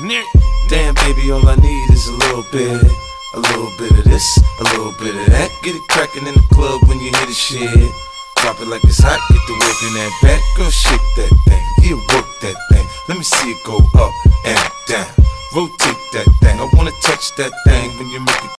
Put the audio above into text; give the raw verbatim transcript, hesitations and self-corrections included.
Damn, baby, all I need is a little bit. A little bit of this, a little bit of that. Get it crackin' in the club when you hear the shit. Drop it like it's hot, get the work in that back. Girl, shake that thing, yeah, work that thing. Let me see it go up and down. Rotate that thing, I wanna touch that thing when you make it